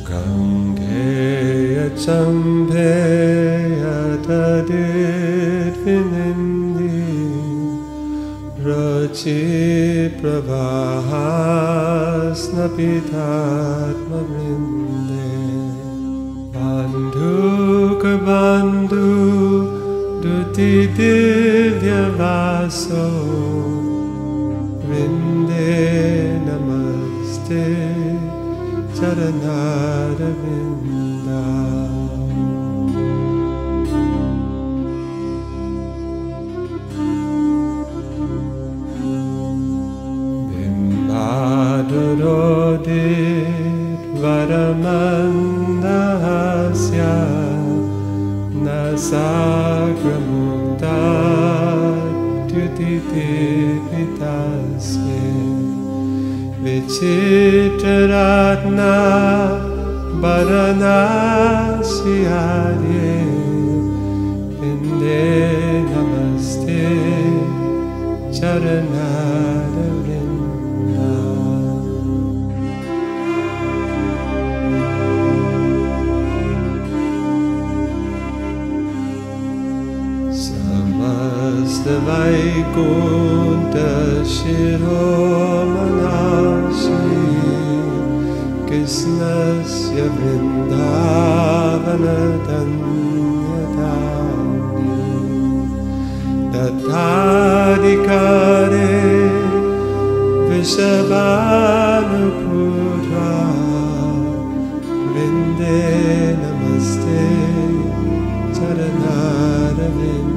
Gangeya champeya tadit vinindi Rachi pravahas napitatma vrinde Bandhu ka bandhu duti divya vaso Vrinde namaste charanara vinda Bimbadodit varamandahasya nasagramukta tyutitipitasye Vichitraratna Varanasiyadye Vinde namaste charanara vrinda Samasta Vaikunta Shiromanashi Krishnasya Vrindavana Danyatani Tatadikare Vishabhanuputra Vrinde namaste charanara vinda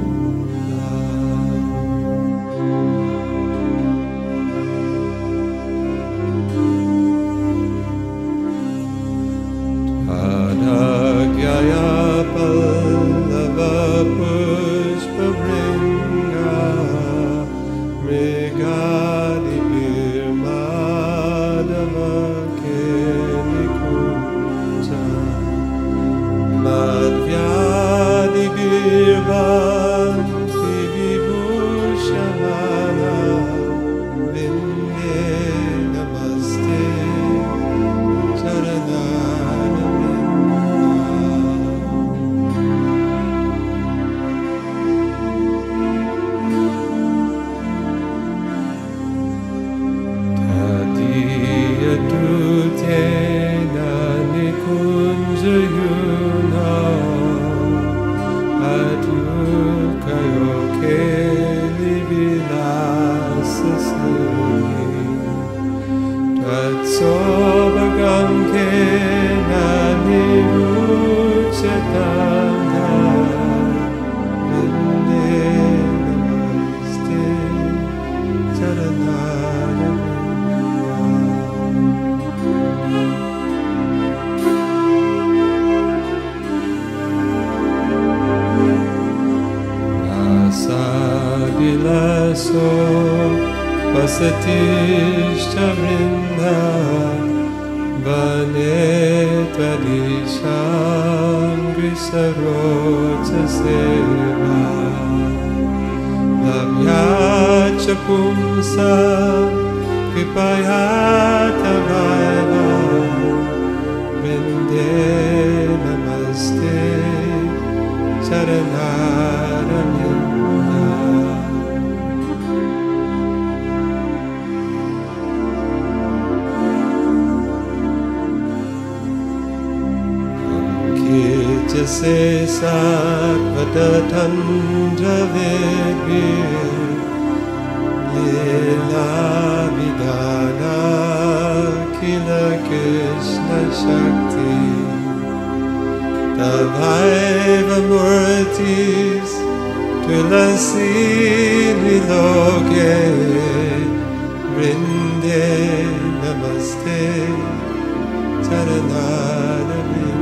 Pasatishta vrinda vane tadisham grisarocha seva labhyacha pumsa kripayata vaiva vrinde namaste charanara vinda Jase Sakvatatandra Vedvir Lila Vidana Kila Krishna Shakti Tavaiva Murtis Tulasi Niloke Vrinde Namaste Charanara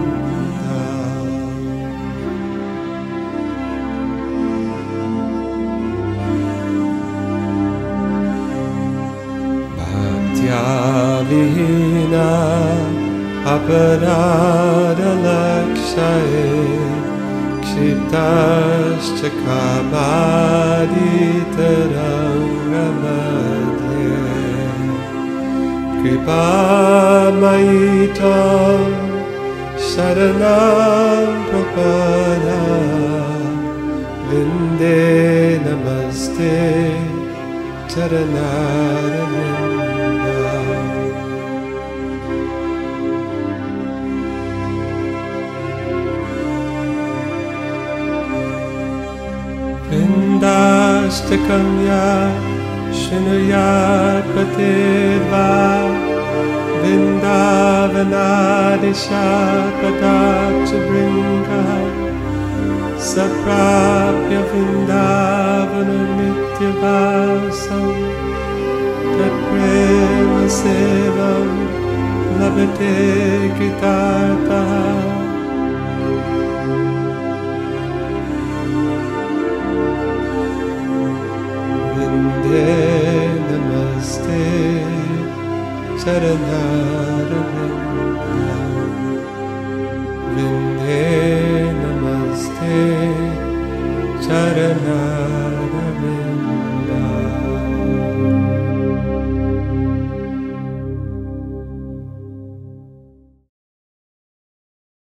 Vihina aparada lakshaye kshiptascha kabaditarangamadhe kripa mayitam Saranam Prapada Vinde Namaste Charanaravinda. Vrindastakam ya Shinuyat Patirva Vrindavanadisha Padapcha Bringa Saprapya Vrindavana Nityavasam Tatprema Sevam Labhate Gitartaha. Vinde Namaste Charanam